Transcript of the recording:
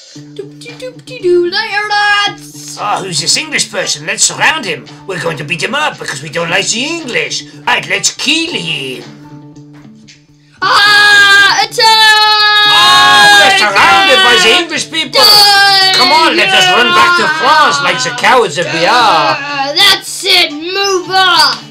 Doop-de-doop-de-doo, later, lads! Oh, who's this English person? Let's surround him. We're going to beat him up because we don't like the English. Right, let's kill him. Attack! Oh, we're surrounded by the English people. Come on, let us run back to France like the cowards that we are. That's it, move on!